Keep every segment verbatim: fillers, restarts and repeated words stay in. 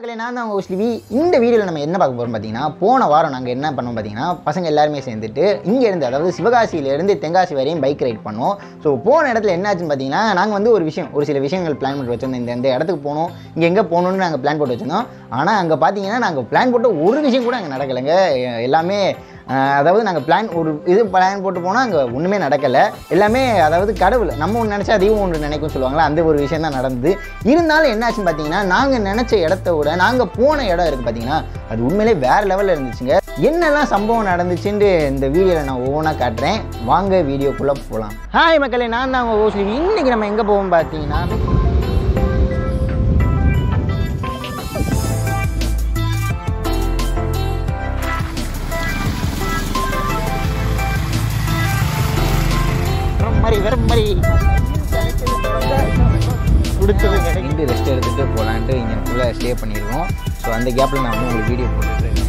மக்களே, நான் தான் உங்கள் ஸ்லிவி. இந்த வீடியோவில் நம்ம என்ன பார்க்க போகிறோம் பார்த்தீங்கன்னா, போன வாரம் நாங்கள் என்ன பண்ணோம் பார்த்தீங்கன்னா, பசங்க எல்லாருமே சேர்ந்துட்டு இங்கேருந்து, அதாவது சிவகாசியிலேருந்து தென்காசி வரையும் பைக் ரைட் பண்ணோம். ஸோ போன இடத்துல என்னாச்சுன்னு பார்த்தீங்கன்னா, நாங்கள் வந்து ஒரு விஷயம் ஒரு சில விஷயங்கள் பிளான் பண்ணி வச்சுருந்தோம். இந்த இந்த இடத்துக்கு போகணும், இங்கே எங்கே போகணுன்னு நாங்கள் பிளான் போட்டு வச்சுருந்தோம். ஆனால் அங்கே பார்த்தீங்கன்னா நாங்கள் பிளான் போட்ட ஒரு விஷயம் கூட அங்கே நடக்கலைங்க. எல்லாமே அதாவது நாங்கள் பிளான் ஒரு இது பிளான் போட்டு போனால் அங்கே ஒன்றுமே நடக்கலை. எல்லாமே அதாவது கடவுள் நம்ம ஒன்று நினச்சா அதையும் ஒன்று நினைக்கும் சொல்லுவாங்களா, அந்த ஒரு விஷயம் தான் நடந்தது. இருந்தாலும் என்னாச்சுன்னு பார்த்தீங்கன்னா, நாங்கள் நினச்ச இடத்த விட நாங்கள் போன இடம் இருக்குது பார்த்தீங்கன்னா, அது உண்மையிலே வேறு லெவலில் இருந்துச்சுங்க. என்னெல்லாம் சம்பவம் நடந்துச்சுன்னு இந்த வீடியோவில் நான் ஒவ்வொன்றா காட்டுறேன். வாங்க வீடியோக்குள்ளே போகலாம். ஹாய் மக்களே, நான் தான் உங்கள் ஓஸ்லி. இன்றைக்கி நம்ம எங்கே போவோம் பார்த்தீங்கன்னா, வேற மாதிரி கொடுத்தது கிடைக்கிட்டு ரெஸ்ட் எடுத்துகிட்டு போகலான்ட்டு இங்கே ஃபுல்லாக ஸ்டே பண்ணியிருக்கோம். ஸோ அந்த கேப்பில் நான் வந்து உங்களுக்கு வீடியோ போட்டுருக்கேன்.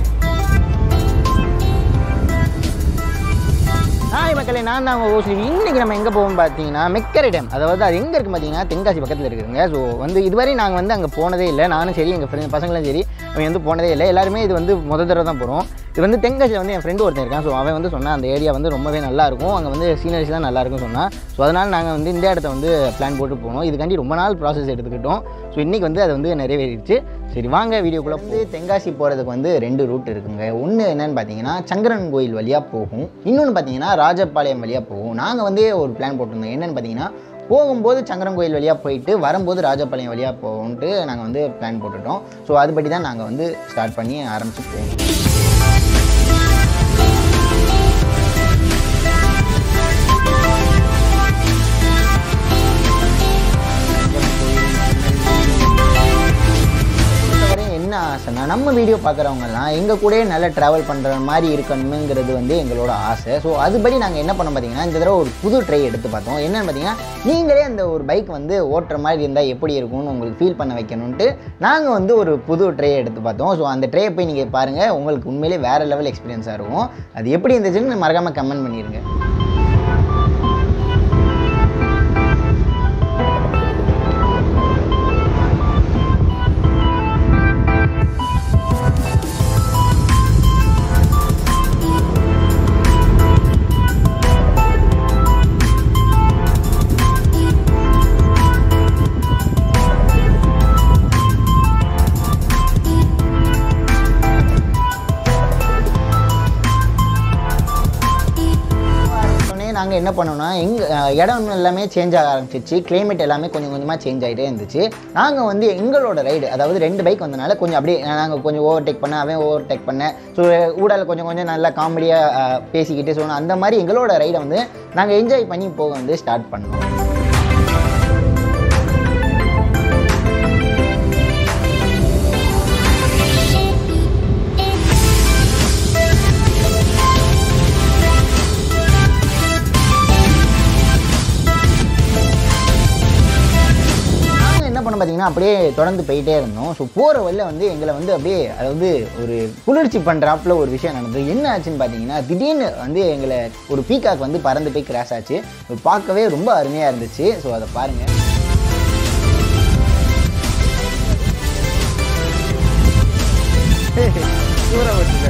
ஹாய் மக்களே, நான் தான் உங்கள் ஓஸ்லி. இன்றைக்கி நம்ம எங்கே போவோம் பார்த்தீங்கன்னா, மெக்கரை டேம். அதாவது அது எங்கே இருக்குது பார்த்தீங்கன்னா, தென்காசி பக்கத்தில் இருக்குதுங்க. ஸோ வந்து இதுவரை நாங்கள் வந்து அங்கே போனதே இல்லை. நானும் சரி, எங்கள் ஃப்ரெண்ட் பசங்களும் சரி, அவங்க வந்து போனதே இல்லை. எல்லாருமே இது வந்து முதல் தடவை தான் போகிறோம். இது வந்து தென்காசியில் வந்து என் ஃப்ரெண்டு ஒருத்தன் இருக்கான். ஸோ அவன் வந்து சொன்னால் அந்த ஏரியா வந்து ரொம்பவே நல்லாயிருக்கும், அங்கே வந்து சீனரிஸ் தான் நல்லாயிருக்கும் சொன்னால். ஸோ அதனால் நாங்கள் வந்து இந்த இடத்த வந்து பிளான் போட்டு போனோம். இதுக்காண்டி ரொம்ப நாள் ப்ராசஸ் எடுத்துக்கிட்டோம். ஸோ இன்றைக்கி வந்து அது வந்து நிறைவேறிடுச்சு. சரி வாங்க வீடியோக்குள்ளே. வந்து தென்காசி போகிறதுக்கு வந்து ரெண்டு ரூட் இருக்குங்க. ஒன்று என்னென்னு பார்த்தீங்கன்னா, சங்கரன் கோயில் வழியாக போகும். இன்னொன்று பார்த்தீங்கன்னா ராஜபாளையம் வழியாக போகும். நாங்கள் வந்து ஒரு பிளான் போட்டிருந்தோம். என்னென்னு பார்த்தீங்கன்னா, போகும்போது சங்கரன் கோயில் வழியாக போயிட்டு வரும்போது ராஜபாளையம் வழியாக போகும்ன்ட்டு நாங்கள் வந்து பிளான் போட்டுட்டோம். ஸோ அதுபடி தான் நாங்கள் வந்து ஸ்டார்ட் பண்ணி ஆரம்பித்து போவோம். என்ன ஆசைன்னா, நம்ம வீடியோ பார்க்குறவங்கலாம் எங்கள் கூட நல்லா ட்ராவல் பண்ணுற மாதிரி இருக்கணுங்கிறது வந்து எங்களோட ஆசை. ஸோ அதுபடி நாங்கள் என்ன பண்ணோம் பார்த்தீங்கன்னா, இந்த தடவை ஒரு புது ட்ரை எடுத்து பார்த்தோம். என்னென்னு பார்த்தீங்கன்னா, நீங்களே அந்த ஒரு பைக் வந்து ஓட்டுற மாதிரி இருந்தால் எப்படி இருக்கும்னு உங்களுக்கு ஃபீல் பண்ண வைக்கணுன்ட்டு நாங்கள் வந்து ஒரு புது ட்ரை எடுத்து பார்த்தோம். ஸோ அந்த ட்ரையை போய் நீங்கள் பாருங்கள், உங்களுக்கு உண்மையிலே வேறு லெவல் எக்ஸ்பீரியன்ஸாக இருக்கும். அது எப்படி இருந்துச்சுன்னு மறக்காமல் கமெண்ட் பண்ணிடுங்க. நாங்கள் என்ன பண்ணோன்னா, எங்கள் இடம் எல்லாமே சேஞ்ச் ஆக ஆரம்பிச்சிச்சு. கிளைமேட் எல்லாமே கொஞ்சம் கொஞ்சமாக சேஞ்ச் ஆகிட்டே இருந்துச்சு. நாங்கள் வந்து எங்களோட ரைடு, அதாவது ரெண்டு பைக் வந்தனால கொஞ்சம் அப்படியே நாங்கள் கொஞ்சம் ஓவர்டேக் பண்ண, அவன் ஓவர்டேக் பண்ண, ஸோ ஊடால கொஞ்சம் கொஞ்சம் நல்லா காமெடியாக பேசிக்கிட்டு ஸோ அந்த மாதிரி எங்களோட ரைடை வந்து நாங்கள் என்ஜாய் பண்ணி போக வந்து ஸ்டார்ட் பண்ணோம். பார்த்தீங்கன்னா அப்படியே தொடர்ந்து போயிட்டே இருந்தோம். ஸோ போகிற வழியில் வந்து எங்களை வந்து அப்படியே அதாவது ஒரு குளிர்ச்சி பண்ணுறாப்புல ஒரு விஷயம் நடந்தது. என்ன ஆச்சுன்னு பார்த்தீங்கன்னா, திடீர்னு வந்து எங்களை ஒரு பீகாக் வந்து பறந்து போய் கிராஷ் ஆச்சு. பார்க்கவே ரொம்ப அருமையாக இருந்துச்சு. ஸோ அதை பாருங்கள். சூப்பராக வச்சுக்க.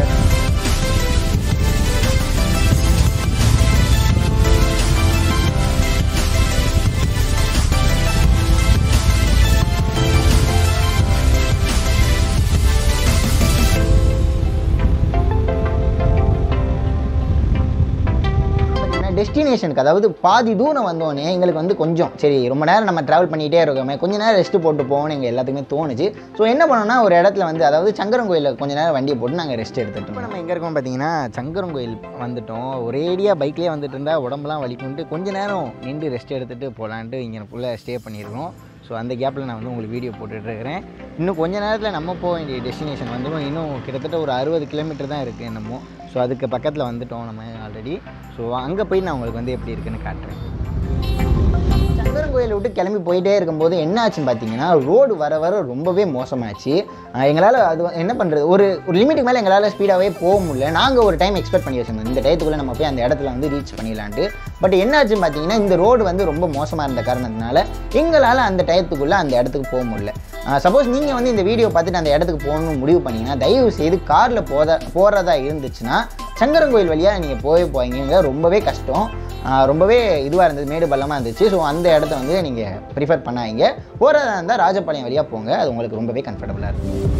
டெஸ்டினேஷனுக்கு அதாவது பாதி தூரம் வந்தோடனே எங்களுக்கு வந்து கொஞ்சம் சரி ரொம்ப நேரம் நம்ம ட்ராவல் பண்ணிகிட்டே இருக்கோமே, கொஞ்சம் நேரம் ரெஸ்ட்டு போட்டு போகணும்னு எங்கள் எல்லாத்துக்குமே தோணுச்சு. ஸோ என்ன பண்ணோம்னா, ஒரு இடத்துல வந்து அதாவது சங்கரன் கோயிலில் கொஞ்சம் நேரம் வண்டியை போட்டு நாங்கள் ரெஸ்ட் எடுத்துகிட்டு இப்போ நம்ம எங்கே இருக்கோம் பார்த்தீங்கன்னா, சங்கரன் கோயில் வந்துவிட்டோம். ஒரேடியாக பைக்லேயே வந்துட்டு இருந்தால் உடம்புலாம் வலிக்குன்ட்டு கொஞ்சம் நேரம் நின்று ரெஸ்ட் எடுத்துகிட்டு போகலான்ட்டு இங்கே ஃபுல்லாக ஸ்டே பண்ணியிருக்கோம். ஸோ அந்த கேப்பில் நான் வந்து உங்களுக்கு வீடியோ போட்டுட்ருக்கிறேன். இன்னும் கொஞ்சம் நேரத்தில் நம்ம போக வேண்டிய டெஸ்டினேஷன் வந்துடும். இன்னும் கிட்டத்தட்ட ஒரு அறுபது கிலோமீட்டர் தான் இருக்குது என்னமோ. ஸோ அதுக்கு பக்கத்தில் வந்துவிட்டோம் நம்ம ஆல்ரெடி. ஸோ அங்கே போய் நான் உங்களுக்கு வந்து எப்படி இருக்குன்னு காட்டுறேன். சங்கரன் கோயிலை விட்டு கிளம்பி போயிட்டே இருக்கும்போது என்ன ஆச்சுன்னு பார்த்தீங்கன்னா, ரோடு வர வர ரொம்பவே மோசமாச்சு. எங்களால் அது என்ன பண்ணுறது, ஒரு ஒரு லிமிட்டுக்கு மேலே எங்களால் ஸ்பீடாகவே போக முடியல. நாங்கள் ஒரு டைம் எக்ஸ்பெக்ட் பண்ணி வச்சுருந்தோம், இந்த டயத்துக்குள்ளே நம்ம போய் அந்த இடத்துல வந்து ரீச் பண்ணிடலான்ட்டு. பட் என்ன ஆச்சுன்னு பார்த்தீங்கன்னா, இந்த ரோடு வந்து ரொம்ப மோசமாக இருந்த காரணத்தினால எங்களால் அந்த டயத்துக்குள்ளே அந்த இடத்துக்கு போக முடியல. சப்போஸ் நீங்கள் வந்து இந்த வீடியோ பார்த்துட்டு அந்த இடத்துக்கு போகணும்னு முடிவு பண்ணிங்கன்னா தயவு செய்து காரில் போத போகிறதா இருந்துச்சுன்னா சங்கரங்கோயில் வழியாக நீங்கள் போய் போவீங்க. ரொம்பவே கஷ்டம், ரொம்பவே இதுவாக இருந்தது, மேடு பள்ளமாக இருந்துச்சு. ஸோ அந்த இடத்த வந்து நீங்கள் ப்ரிஃபர் பண்ணாங்க. போகிறதா இருந்தால் ராஜபாளையம் வழியாக போங்க, அது உங்களுக்கு ரொம்பவே கம்ஃபர்டபுளாக இருக்கும்.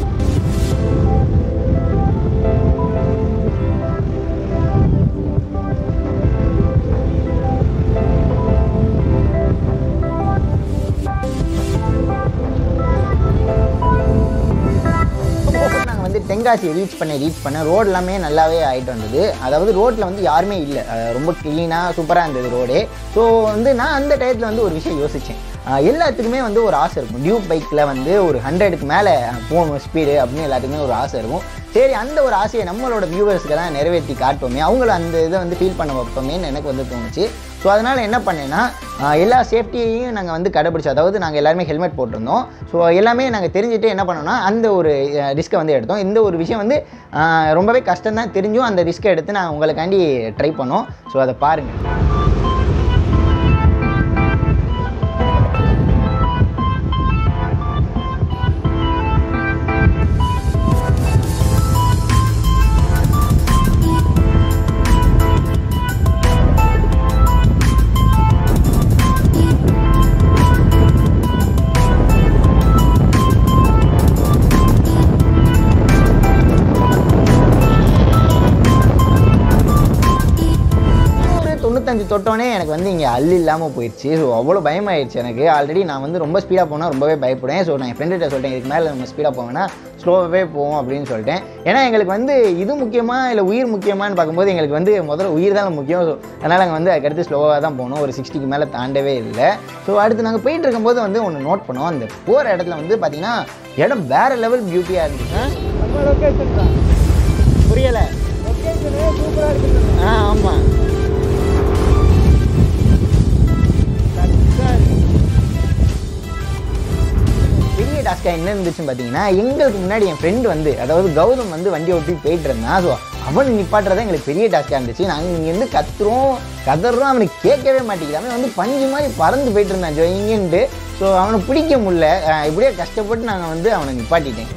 தென்காசி ரீச் பண்ண ரீச் பண்ண ரோடு எல்லாமே நல்லாவே ஆகிட்டு வந்தது. அதாவது ரோட்டில் வந்து யாருமே இல்லை, ரொம்ப க்ளீனாக சூப்பராக இருந்தது ரோடு. ஸோ வந்து நான் அந்த டயத்தில் வந்து ஒரு விஷயம் யோசித்தேன். எல்லாத்துக்குமே வந்து ஒரு ஆசை இருக்கும், டியூப் பைக்கில் வந்து ஒரு ஹண்ட்ரடுக்கு மேலே போகணும் ஸ்பீடு அப்படின்னு எல்லாத்துக்குமே ஒரு ஆசை இருக்கும். சரி, அந்த ஒரு ஆசையை நம்மளோட வியூவர்ஸ்க்கு தான் நிறைவேற்றி காட்டுவோமே, அவங்கள அந்த இதை வந்து ஃபீல் பண்ண வைப்போமேன்னு எனக்கு வந்து தோணுச்சு. ஸோ அதனால் என்ன பண்ணேன்னா எல்லா சேஃப்டியையும் நாங்கள் வந்து கடைபிடிச்சோம். அதாவது நாங்கள் எல்லாருமே ஹெல்மெட் போட்டிருந்தோம். ஸோ எல்லாமே நாங்கள் தெரிஞ்சுட்டு என்ன பண்ணோம்னா அந்த ஒரு ரிஸ்க்கை வந்து எடுத்தோம். இந்த ஒரு விஷயம் வந்து ரொம்பவே கஷ்டம் தான் தெரிஞ்சும் அந்த ரிஸ்க்கை எடுத்து நான் உங்களுக்காண்டி ட்ரை பண்ணோம். ஸோ அதை பாருங்கள். தொண்ணூத்தஞ்சு தொட்டோன்னே எனக்கு வந்து இங்கே அள்ளு இல்லாமல் போயிடுச்சு. ஸோ அவ்வளோ பயமாயிடுச்சு எனக்கு. ஆல்ரெடி நான் வந்து ரொம்ப ஸ்பீடாக போனால் ரொம்பவே பயப்படுவேன். ஸோ நான் என் ஃப்ரெண்டுகிட்ட சொல்லிட்டேன், இதுக்கு மேலே நம்ம ஸ்பீடாக போவேன்னா ஸ்லோவாகவே போவோம் அப்படின்னு சொல்லிட்டேன். ஏன்னா எங்களுக்கு வந்து இது முக்கியமாக இல்லை உயிர் முக்கியமானு பார்க்கும்போது எங்களுக்கு வந்து முதல்ல உயிர் தான் முக்கியம். ஸோ அதனால் நாங்கள் வந்து அதுக்கடுத்து ஸ்லோவாக தான் போகணும், ஒரு சிக்ஸ்டிக்கு மேலே தாண்டவே இல்லை. ஸோ அடுத்து நாங்கள் போயிட்டு இருக்கும்போது வந்து ஒன்று நோட் பண்ணோம். அந்த போகிற இடத்துல வந்து பார்த்தீங்கன்னா இடம் வேறு லெவல் பியூட்டியாக இருந்துச்சு. புரியலை? சூப்பராக இருக்குது. ஆ ஆமாம், பெரிய டாஸ்காக என்ன இருந்துச்சுன்னு பார்த்தீங்கன்னா, எங்களுக்கு முன்னாடி என் ஃப்ரெண்டு வந்து அதாவது கௌதம் வந்து வண்டி ஓட்டி போயிட்டு இருந்தான். ஸோ அவன் நிப்பாட்டுறதா எங்களுக்கு பெரிய டாஸ்காக இருந்துச்சு. நாங்கள் இங்கேருந்து கத்துறோம் கதறோம், அவனுக்கு கேட்கவே மாட்டேங்குது. அவன் வந்து பஞ்சு மாதிரி பறந்து போயிட்டு இருந்தான் ஜோ இங்கேன்ட்டு. ஸோ அவனை பிடிக்க முடியல. இப்படியே கஷ்டப்பட்டு நாங்கள் வந்து அவனை நிப்பாட்டிட்டேன்.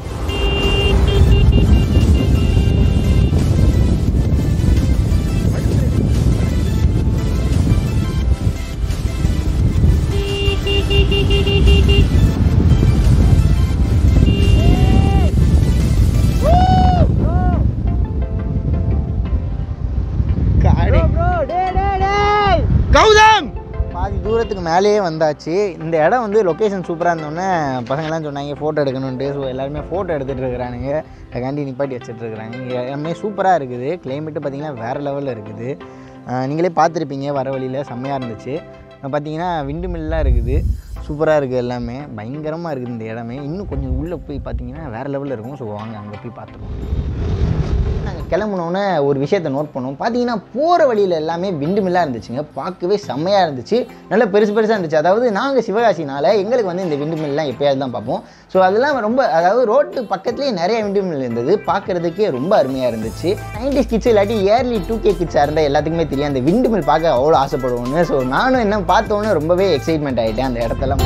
கௌதம் பாதி தூரத்துக்கு மேலேயே வந்தாச்சு. இந்த இடம் வந்து லொக்கேஷன் சூப்பராக இருந்தோடனே பசங்கள்லாம் சொன்னாங்க ஃபோட்டோ எடுக்கணுன்ட்டு. ஸோ எல்லாருமே ஃபோட்டோ எடுத்துகிட்டு இருக்கிறானுங்க, அதுக்காண்டி நிப்பாட்டி வச்சுட்டு இருக்கிறாங்க. இங்கே எல்லாமே சூப்பராக இருக்குது. கிளைமேட்டு பார்த்திங்கன்னா வேறு லெவலில் இருக்குது. நீங்களே பார்த்துருப்பீங்க, வர வழியில் செம்மையாக இருந்துச்சு. பார்த்தீங்கன்னா விண்டு மில்லாம் இருக்குது, சூப்பராக இருக்குது, எல்லாமே பயங்கரமாக இருக்குது இந்த இடமே. இன்னும் கொஞ்சம் உள்ளே போய் பார்த்தீங்கன்னா வேறு லெவலில் இருக்கும். ஸோ வாங்க அங்கே போய் பார்த்துருவோம். நாங்கள் கிளம்புனோன்னே ஒரு விஷயத்தை நோட் பண்ணோம். பார்த்தீங்கன்னா போகிற வழியில் எல்லாமே விண்டு மில்லாக இருந்துச்சுங்க. பார்க்கவே செம்மையாக இருந்துச்சு, நல்லா பெருசு பெருசாக இருந்துச்சு. அதாவது நாங்கள் சிவகாசினால எங்களுக்கு வந்து இந்த விண்டு மில்லாம் எப்போயாவது தான் பார்ப்போம். ஸோ அதெல்லாம் ரொம்ப அதாவது ரோட்டு பக்கத்துலேயே நிறைய விண்டு மில் இருந்தது, பார்க்குறதுக்கே ரொம்ப அருமையாக இருந்துச்சு. நைன்டிஸ் கிட்ஸ் இல்லாட்டி இயர்லி டூ கே கிட்ஸாக இருந்தால் எல்லாத்துக்குமே தெரியும் அந்த விண்டு மில் பார்க்க அவ்வளோ ஆசைப்படுவோன்னு. ஸோ நானும் என்ன பார்த்தோன்னே ரொம்பவே எக்ஸைட்மெண்ட் ஆகிட்டேன் அந்த இடத்தெல்லாம்.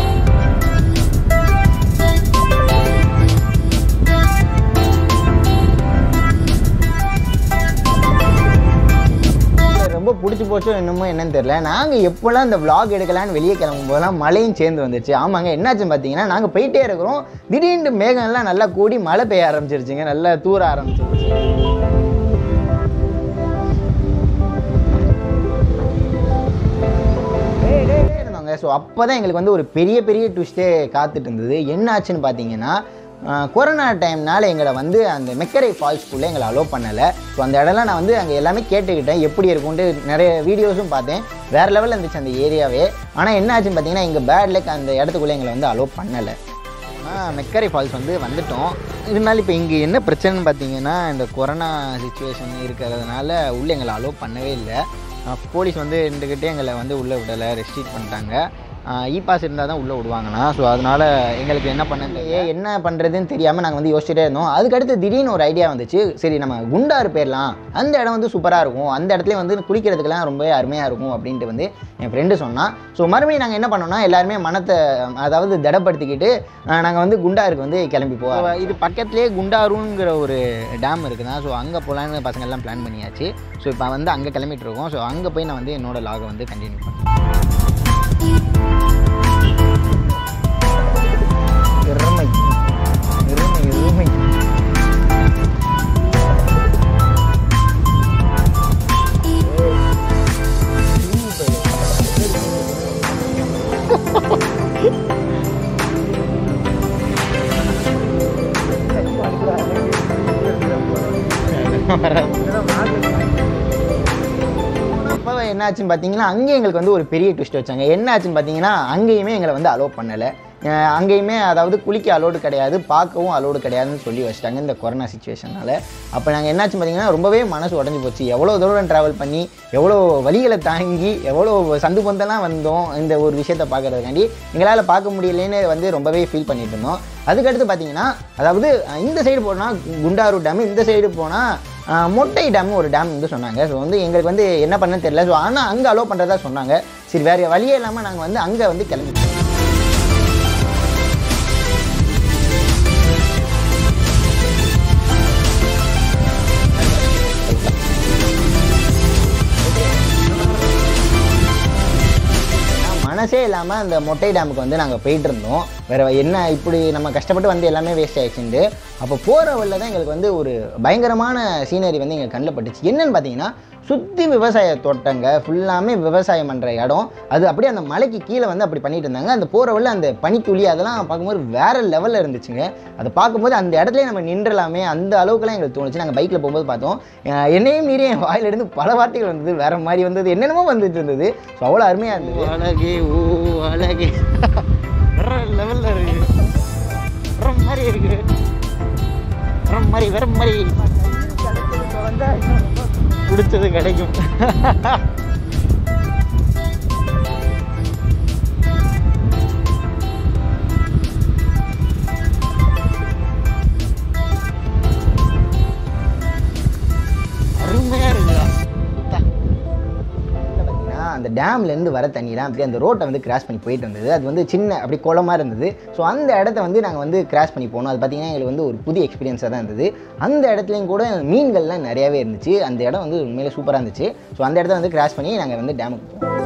ரொம்ப பிடிச்சி போச்சோ என்னமோ என்னன்னு தெரியல. நாங்கள் எப்போல்லாம் இந்த விளாக் எடுக்கலான்னு வெளியே கிளம்பும் போதெல்லாம் மழையும் சேர்ந்து வந்துச்சு. ஆமாங்க, என்னாச்சுன்னு பார்த்தீங்கன்னா நாங்கள் போயிட்டே இருக்கிறோம், திடீர்னு மேகம்லாம் நல்லா கூடி மழை பெய்ய ஆரம்பிச்சிருச்சுங்க, நல்லா தூர ஆரம்பிச்சிருச்சு. இருந்தாங்க. ஸோ அப்போ தான் எங்களுக்கு வந்து ஒரு பெரிய பெரிய ட்விஸ்ட்டே காத்துட்டு இருந்தது. என்னாச்சுன்னு பார்த்தீங்கன்னா கொரோனா டைம்னால எங்களை வந்து அந்த மெக்கரை ஃபால்ஸ்குள்ளே எங்களை அலோவ் பண்ணலை. ஸோ அந்த இடம்லாம் நான் வந்து அங்கே எல்லாமே கேட்டுக்கிட்டேன் எப்படி இருக்கும்ட்டு, நிறைய வீடியோஸும் பார்த்தேன். வேறு லெவலில் இருந்துச்சு அந்த ஏரியாவே. ஆனால் என்ன ஆச்சுன்னு பார்த்தீங்கன்னா எங்கள் பேட் லக் அந்த இடத்துக்குள்ளே எங்களை வந்து அலோவ் பண்ணலை. ஆனால் மெக்கரை ஃபால்ஸ் வந்து வந்துட்டோம். இருந்தாலும் இப்போ இங்கே என்ன பிரச்சனைன்னு பார்த்தீங்கன்னா இந்த கொரோனா சுச்சுவேஷன் இருக்கிறதுனால உள்ளே எங்களை அலோவ் பண்ணவே இல்லை. போலீஸ் வந்து ரெண்டுக்கிட்டே எங்களை வந்து உள்ளே விடலை, ரெஸ்ட்ரிக்ட் பண்ணிட்டாங்க. இ பாஸ் இருந்தால் தான் உள்ளே விடுவாங்கண்ணா. ஸோ அதனால் எங்களுக்கு என்ன பண்ணது என்ன பண்ணுறதுன்னு தெரியாமல் நாங்கள் வந்து யோசிச்சுட்டே இருந்தோம். அதுக்கடுத்து திடீர்னு ஒரு ஐடியா வந்துச்சு, சரி நம்ம குண்டாறு போயிடலாம், அந்த இடம் வந்து சூப்பராக இருக்கும், அந்த இடத்துல வந்து குளிக்கிறதுக்கெல்லாம் ரொம்ப அருமையாக இருக்கும் அப்படின்ட்டு வந்து என் ஃப்ரெண்டு சொன்னான். ஸோ மறுபடியும் நாங்கள் என்ன பண்ணோம்னா எல்லாருமே மனத்தை அதாவது திடப்படுத்திக்கிட்டு நாங்கள் வந்து குண்டாருக்கு வந்து கிளம்பி போவோம். இது பக்கத்துலேயே குண்டாருங்கிற ஒரு டேம் இருக்குதுண்ணா. ஸோ அங்கே போகலான்னு பசங்க எல்லாம் பிளான் பண்ணியாச்சு. ஸோ இப்போ வந்து அங்கே கிளம்பிட்டு இருக்கோம். ஸோ அங்கே போய் நான் வந்து என்னோட லாகை வந்து கண்டினியூ பண்ணுறேன். எருமை எருமை எருமை அப்போ என்னாச்சுன்னு பார்த்தீங்கன்னா அங்கேயும் எங்களுக்கு வந்து ஒரு பெரிய ட்விஸ்ட் வச்சாங்க. என்ன ஆச்சுன்னு பார்த்தீங்கன்னா அங்கேயுமே எங்களை வந்து அலோவ் பண்ணலை. அங்கேயுமே அதாவது குளிக்க அலோடு கிடையாது, பார்க்கவும் அலோடு கிடையாதுன்னு சொல்லி வச்சுட்டாங்க இந்த கொரோனா சுச்சுவேஷனால். அப்போ நாங்கள் என்னாச்சு பார்த்தீங்கன்னா ரொம்பவே மனசு உடஞ்சி போச்சு. எவ்வளோ தூரம் ட்ராவல் பண்ணி எவ்வளோ வழிகளை தாங்கி எவ்வளோ சந்து பந்தெல்லாம் வந்தோம் இந்த ஒரு விஷயத்தை பார்க்குறதுக்காண்டி, எங்களால் பார்க்க முடியலன்னு வந்து ரொம்பவே ஃபீல் பண்ணிட்டு இருந்தோம். அதுக்கடுத்து பார்த்தீங்கன்னா அதாவது இந்த சைடு போனால் குண்டாரு டேம், இந்த சைடு போனால் மொட்டை டேம் ஒரு டேம் வந்து சொன்னாங்க. ஸோ வந்து எங்களுக்கு வந்து என்ன பண்ணன்னு தெரியல. ஸோ ஆனால் அங்கே அலோவ் பண்ணுறதா சொன்னாங்க. சரி வேறு வழியே இல்லாமல் நாங்கள் வந்து அங்கே வந்து கிளம்பிட்டோம். மனசே இல்லாமல் அந்த மொட்டை டேமுக்கு வந்து நாங்கள் போயிட்டு இருந்தோம். வேறு என்ன இப்படி நம்ம கஷ்டப்பட்டு வந்து எல்லாமே வேஸ்ட் ஆகிடுச்சுட்டு. அப்போ போகிற வழியில் தான் எங்களுக்கு வந்து ஒரு பயங்கரமான சீனரி வந்து எங்களுக்கு கண்ணில் பட்டுச்சு. என்னென்னு பார்த்தீங்கன்னா சுற்றி விவசாய தோட்டங்க ஃபுல்லாமே விவசாயம் பண்ணுற இடம். அது அப்படியே அந்த மலைக்கு கீழே வந்து அப்படி பண்ணிட்டு இருந்தாங்க. அந்த போகிற வழியில் அந்த பனித்துளி அதெல்லாம் பார்க்கும்போது வேறு லெவலில் இருந்துச்சுங்க. அதை பார்க்கும்போது அந்த இடத்துல நம்ம நின்றலாமே அந்த அளவுக்குலாம் எங்களுக்கு தோணுச்சு. நாங்கள் பைக்கில் போகும்போது பார்த்தோம். என்னையும் மீறி என் வாயிலிருந்து பல வார்த்தைகள் வந்தது, வேறு மாதிரி வந்தது, என்னென்னமோ வந்துட்டு இருந்தது. ஸோ அவ்வளோ அருமையாக இருந்தது. அழகே ஓ அழகே வேற லெவலில் இருக்குது, வேற மாதிரி இருக்குது, வேற மாதிரி வேற மாதிரி பிடிச்சது கிடைக்கும். அருமையா இருக்குதா? அந்த டேம்லேருந்து வர தண்ணிலாம் அப்படி அந்த ரோட்டை வந்து கிராஸ் பண்ணி போயிட்டு இருந்தது. அது வந்து சின்ன அப்படி குளமாக இருந்தது. ஸோ அந்த இடத்த வந்து நாங்கள் வந்து கிராஸ் பண்ணி போனோம். அது பார்த்திங்கன்னா எங்களுக்கு வந்து ஒரு புதிய எக்ஸ்பீரியன்ஸாக தான் இருந்தது. அந்த இடத்துலையும் கூட மீன்கள்லாம் நிறையாவே இருந்துச்சு. அந்த இடம் வந்து உண்மையிலே சூப்பராக இருந்துச்சு. ஸோ அந்த இடத்த வந்து கிராஸ் பண்ணி நாங்கள் வந்து டேமுக்கு போனோம்.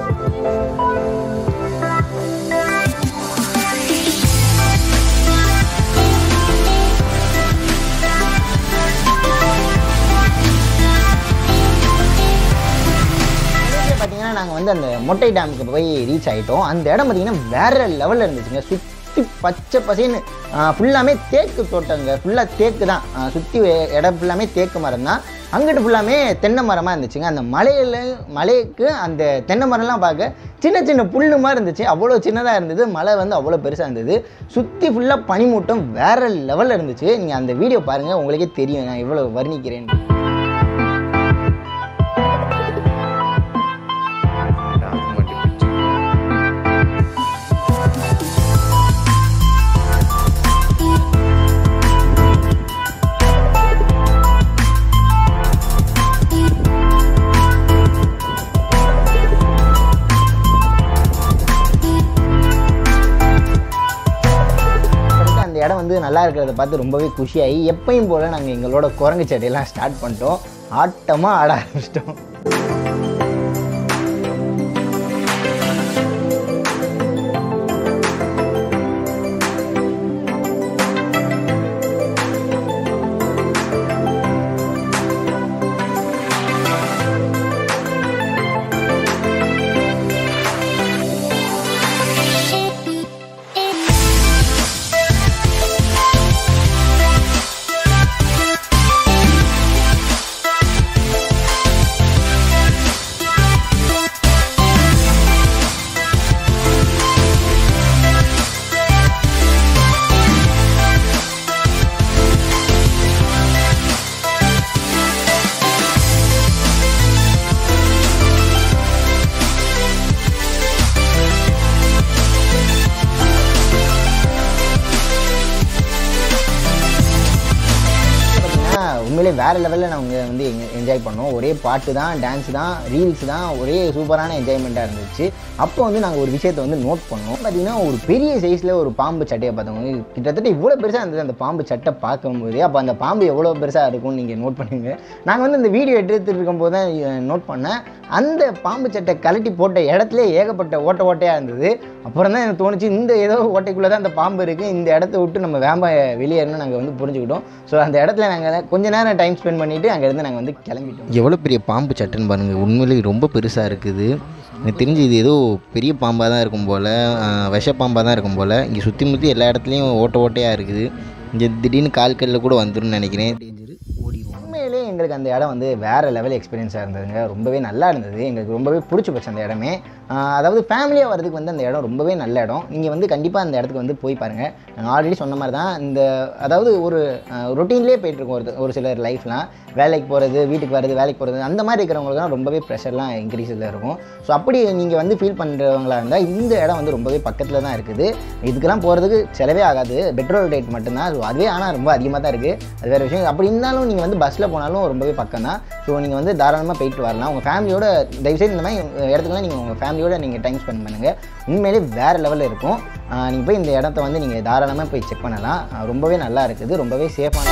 பார்த்தீங்கன்னா நாங்கள் வந்து அந்த மொட்டை டேமுக்கு போய் ரீச் ஆகிட்டோம். அந்த இடம் பார்த்திங்கன்னா வேறு லெவலில் இருந்துச்சுங்க. சுற்றி பச்சை பசேன்னு ஃபுல்லாமே தேக்கு தோட்டங்க, ஃபுல்லாக தேக்கு தான். சுற்றி இடம் ஃபுல்லாமே தேக்கு மரம் தான். அங்கிட்டு ஃபுல்லாமே தென்னை மரமாக இருந்துச்சுங்க. அந்த மலையில் மலைக்கு அந்த தென்னை மரம்லாம் பார்க்க சின்ன சின்ன புல்லு மாதிரி இருந்துச்சு. அவ்வளோ சின்னதாக இருந்தது. மலை வந்து அவ்வளோ பெருசாக இருந்தது. சுற்றி ஃபுல்லாக பனிமூட்டம் வேறு லெவலில் இருந்துச்சு. நீங்கள் அந்த வீடியோ பாருங்கள், உங்களுக்கே தெரியும் நான் எவ்வளோ வர்ணிக்கிறேன். இடம் வந்து நல்லா இருக்கிறத பார்த்து ரொம்பவே குஷியாகி எப்பயும் போல் நாங்கள் எங்களோட குரங்கு சட்டையெல்லாம் ஸ்டார்ட் பண்ணிட்டோம். ஆட்டமாக ஆட ஆரம்பிச்சிட்டோம். உண்மையிலே வேறு லெவலில் நாங்கள் வந்து என்ஜாய் பண்ணோம். ஒரே பாட்டு தான், டான்ஸ் தான், ரீல்ஸ் தான், ஒரே சூப்பரான என்ஜாய்மெண்ட்டாக இருந்துச்சு. அப்போ வந்து நாங்கள் ஒரு விஷயத்தை வந்து நோட் பண்ணோம். பார்த்திங்கன்னா ஒரு பெரிய சைஸில் ஒரு பாம்பு சட்டையை பார்த்தவங்க கிட்டத்தட்ட இவ்வளோ பெருசாக இருந்தது அந்த பாம்பு சட்டை பார்க்கும்போது. அப்போ அந்த பாம்பு எவ்வளோ பெருசாக இருக்கும்னு நீங்கள் நோட் பண்ணுங்க. நாங்கள் வந்து இந்த வீடியோ எடுத்துகிட்டு இருக்கும்போது தான் நோட் பண்ணேன், அந்த பாம்பு சட்டை கழட்டி போட்ட இடத்துல ஏகப்பட்ட ஓட்டை ஓட்டையாக இருந்தது. அப்புறம் தான் எனக்கு தோணுச்சு, இந்த ஏதோ ஓட்டைக்குள்ளே தான் அந்த பாம்பு இருக்குது, இந்த இடத்த விட்டு நம்ம வேம்ப வெளியேறணும் நாங்கள் வந்து புரிஞ்சுக்கிட்டோம். ஸோ அந்த இடத்துல நாங்கள் கொஞ்ச நேரம் டைம் ஸ்பெண்ட் பண்ணிவிட்டு அங்கேருந்து நாங்கள் வந்து கிளம்பிட்டோம். எவ்வளோ பெரிய பாம்பு சட்டைன்னு பாருங்கள், உண்மையிலேயே ரொம்ப பெருசாக இருக்குது. எனக்கு தெரிஞ்சு இது ஏதோ பெரிய பாம்பாக தான் இருக்கும் போல், விஷ பாம்பாக தான் இருக்கும் போல். இங்கே சுற்றி முற்றி எல்லா இடத்துலையும் ஓட்ட ஓட்டையாக இருக்குது. இங்கே திடீர்னு கால்கல்ல கூட வந்துடும் நினைக்கிறேன். உண்மையிலே எங்களுக்கு அந்த இடம் வந்து வேறு லெவல் எக்ஸ்பீரியன்ஸாக இருந்ததுங்க. ரொம்பவே நல்லா இருந்தது, எங்களுக்கு ரொம்பவே பிடிச்சி போச்சு அந்த இடமே. அதாவது ஃபேமிலியாக வரதுக்கு வந்து அந்த இடம் ரொம்பவே நல்ல இடம். நீங்கள் வந்து கண்டிப்பாக அந்த இடத்துக்கு வந்து போய் பாருங்கள். நான் ஆல்ரெடி சொன்ன மாதிரி தான், இந்த அதாவது ஒரு ரொட்டீன்லேயே போய்ட்டுருக்கோம் ஒரு ஒரு சிலர் லைஃப்லாம். வேலைக்கு போகிறது, வீட்டுக்கு வர்றது, வேலைக்கு போகிறது, அந்த மாதிரி இருக்கிறவங்களுக்குலாம் ரொம்பவே ப்ரெஷர்லாம் இன்க்ரீஸில் இருக்கும். ஸோ அப்படி நீங்கள் வந்து ஃபீல் பண்ணுறவங்களா இருந்தால் இந்த இடம் வந்து ரொம்பவே பக்கத்தில் தான் இருக்குது. இதுக்கெல்லாம் போகிறதுக்கு செலவே ஆகாது, பெட்ரோல் ரேட் மட்டும்தான். ஸோ அதுவே ஆனால் ரொம்ப அதிகமாக தான் இருக்குது, அது வேறு விஷயம். அப்படி இருந்தாலும் நீங்கள் வந்து பஸ்ஸில் போனாலும் ரொம்பவே பக்கம் தான். ஸோ நீங்கள் வந்து தாராளமாக போயிட்டு வரலாம். உங்கள் ஃபேமிலியோட தயவுசெய்து இந்த மாதிரி இடத்துக்குலாம் நீங்கள் உங்கள் ஃபேமிலியோட நீங்கள் டைம் ஸ்பெண்ட் பண்ணுங்கள். உண்மையிலே வேறு லெவலில் இருக்கும். நீங்கள் போய் இந்த இடத்த வந்து நீங்கள் தாராளமாக போய் செக் பண்ணலாம். ரொம்பவே நல்லா இருக்குது, ரொம்பவே சேஃபான.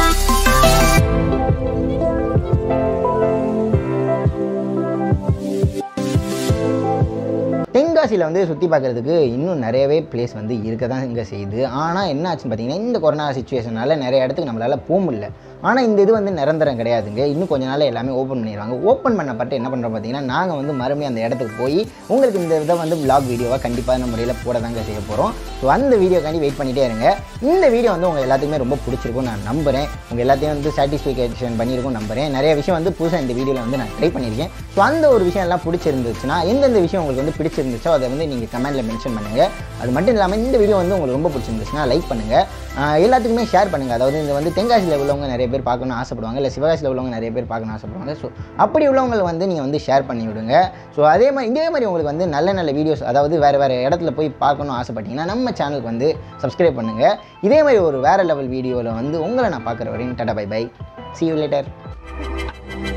தென்காசியில் வந்து சுற்றி பார்க்குறதுக்கு இன்னும் நிறையவே பிளேஸ் வந்து இருக்க தான் இங்கே செய்யுது. ஆனால் என்ன ஆச்சுன்னு பார்த்தீங்கன்னா, இந்த கொரோனா சுச்சுவேஷனால் நிறைய இடத்துக்கு நம்மளால் போக முடியல. ஆனால் இந்த இது வந்து நிரந்தரம் கிடையாதுங்க. இன்னும் கொஞ்ச நாள் எல்லாமே ஓப்பன் பண்ணிடுவாங்க. ஓப்பன் பண்ணப்பட்டு என்ன பண்ணுறோம் பார்த்தீங்கன்னா, நாங்கள் வந்து மறுபடியும் அந்த இடத்துக்கு போய் உங்களுக்கு இந்த இதை வந்து விளாக் வீடியோவாக கண்டிப்பான முறையில் போட தாங்க செய்ய போகிறோம். ஸோ அந்த வீடியோக்காண்டி வெயிட் பண்ணிகிட்டே இருங்க. இந்த வீடியோ வந்து உங்கள் எல்லாத்துக்குமே ரொம்ப பிடிச்சிருக்கும் நான் நம்புகிறேன். உங்கள் எல்லாத்தையும் வந்து சாட்டிஸ்ஃபிகேஷன் பண்ணியிருக்கும் நம்புகிறேன். நிறைய விஷயம் வந்து புதுசாக இந்த வீடியோவில் வந்து நான் ட்ரை பண்ணியிருக்கேன். ஸோ அந்த ஒரு விஷயம் எல்லாம் பிடிச்சிருந்துச்சுன்னா, எந்தெந்த விஷயம் உங்களுக்கு வந்து பிடிச்சிருந்துச்சோ அதை வந்து நீங்கள் கமெண்ட்டில் மென்ஷன் பண்ணுங்கள். அது மட்டும் இல்லாமல் இந்த வீடியோ வந்து உங்களுக்கு ரொம்ப பிடிச்சிருந்துச்சுன்னா லைக் பண்ணுங்கள், எல்லாத்துக்குமே ஷேர் பண்ணுங்கள். அதாவது இந்த வந்து தென்காசியில் உள்ளவங்க நிறைய பேர் பார்க்கணும்னு ஆசைப்படுவாங்க, இல்லை சிவகாசியில் உள்ளவங்க நிறைய பேர் பார்க்கணும்னு ஆசைப்படுவாங்க. ஸோ அப்படி உள்ளவங்களை வந்து நீங்கள் வந்து ஷேர் பண்ணி விடுங்க. ஸோ அதே மாதிரி இதே மாதிரி உங்களுக்கு வந்து நல்ல நல்ல வீடியோஸ், அதாவது வேறு வேறு இடத்துல போய் பார்க்கணும்னு ஆசைப்பட்டீங்கன்னா நம்ம சேனலுக்கு வந்து சப்ஸ்கிரைப் பண்ணுங்கள். இதே மாதிரி ஒரு வேறு லெவல் வீடியோவில் வந்து உங்களை நான் பார்க்குற வரையும் tata bye bye, see you later.